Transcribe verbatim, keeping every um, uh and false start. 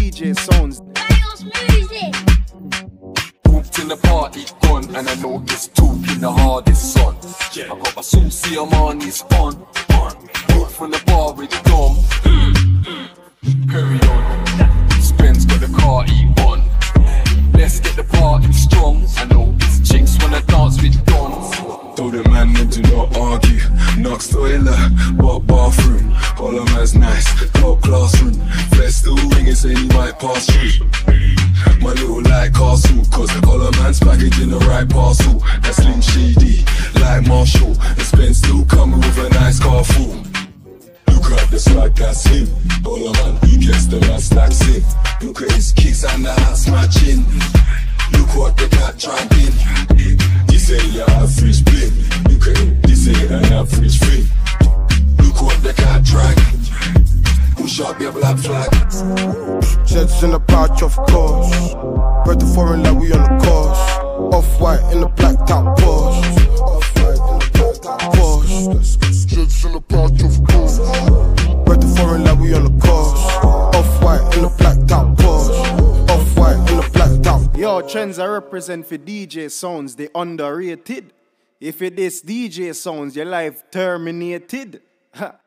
D J sounds. Music. Pooped in the party gone, and I know this talk in the hardest son. I got my saucy Armani's on, on. Walk from the bar with Dom. Hurry on, Spence got the car E one. Let's get the party strong. I know these chicks wanna dance with Dons. Told the man them do not argue. Knocks toilet, what bathroom? Hollow man's nice, top classroom. Flex still ringing, saying he might pass through. My little light castle, cause Hollow man's packaging the right parcel. That's Slim Shady, like Marshall. And Spence still coming with a nice car full. Look at the swag, that's him. Hollow man, he gets the man stacks in. Look at his kicks and the house matching. Look what the cat dragging. This ain't your average bling. Look at it, this ain't an average thing. Look what the cat dragging. Push up your black flag. Jets in the pouch, of course. Bread the foreign like we on the course. Off-white in the black top Porsche. Off-white in the black top Porsche. Jets in the pouch, of course. Bread the foreign like we on the course. Off-white in the black top Porsche. Off-white in the black top. Yo, trends I represent for D J sounds, they underrated. If it is D J sounds, your life terminated. Ha.